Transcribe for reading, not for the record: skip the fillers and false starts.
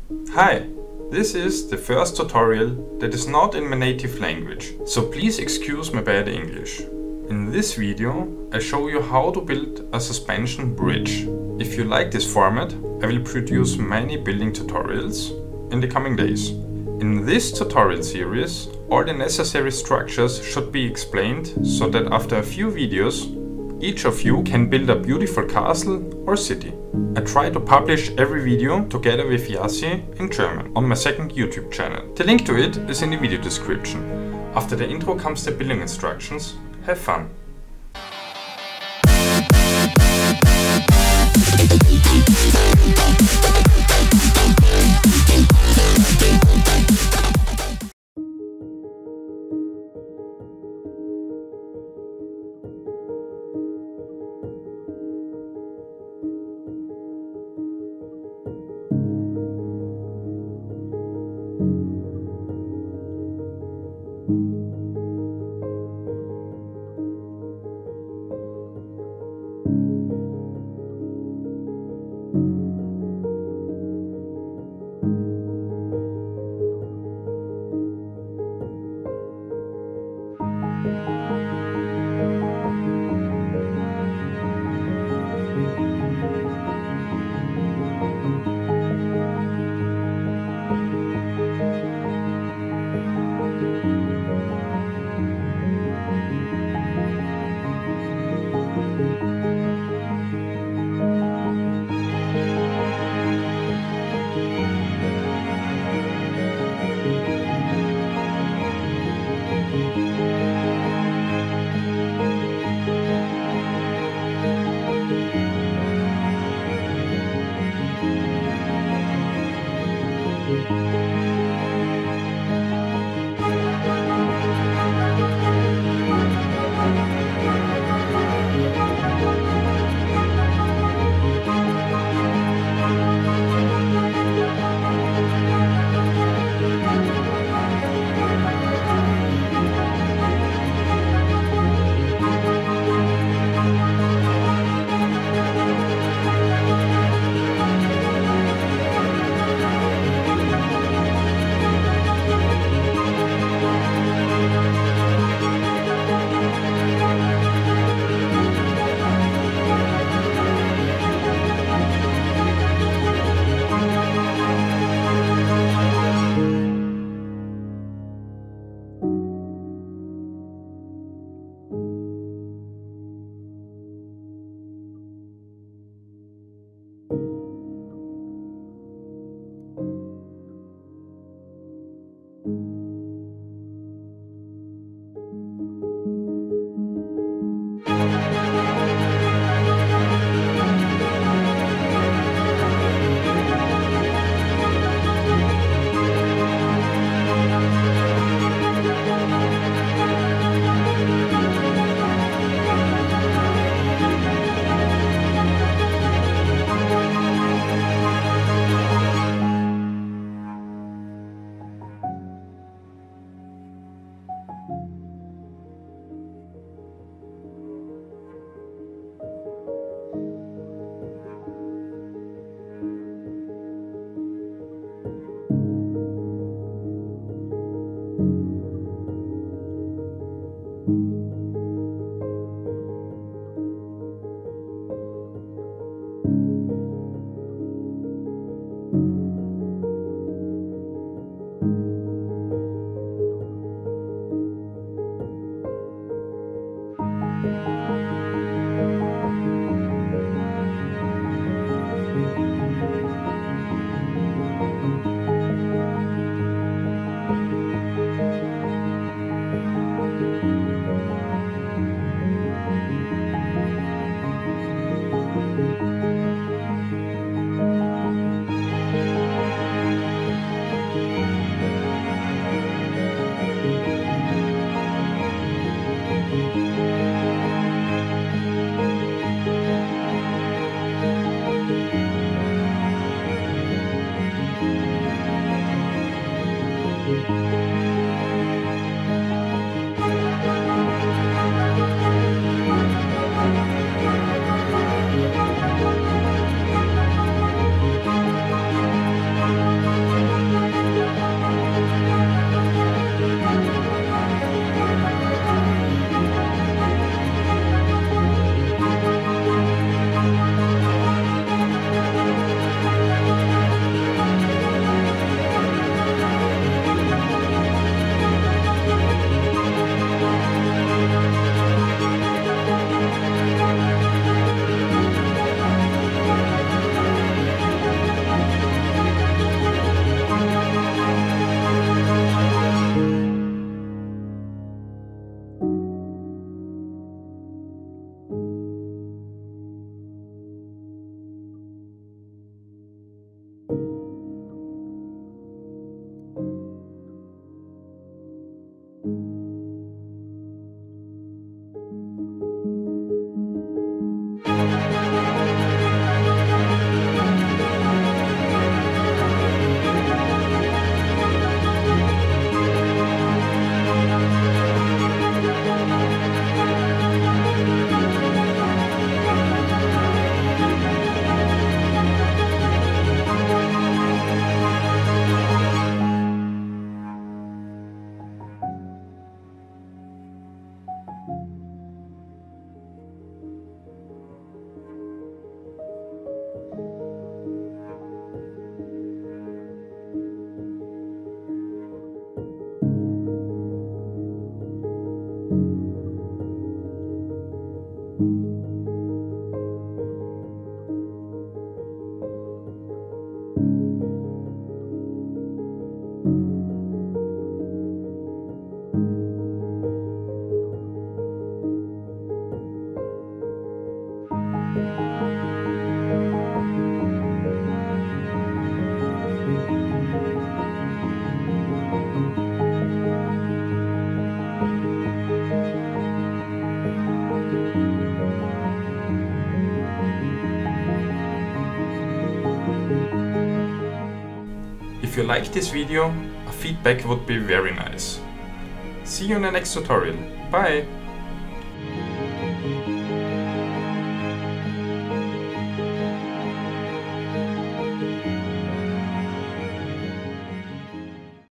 Hi, this is the first tutorial that is not in my native language, so please excuse my bad English. In this video I show you how to build a suspension bridge. If you like this format, I will produce many building tutorials in the coming days. In this tutorial series, all the necessary structures should be explained so that after a few videos, each of you can build a beautiful castle or city. I try to publish every video together with Jasi in German on my second YouTube channel. The link to it is in the video description. After the intro comes the building instructions. Have fun! If you like this video, a feedback would be very nice. See you in the next tutorial. Bye!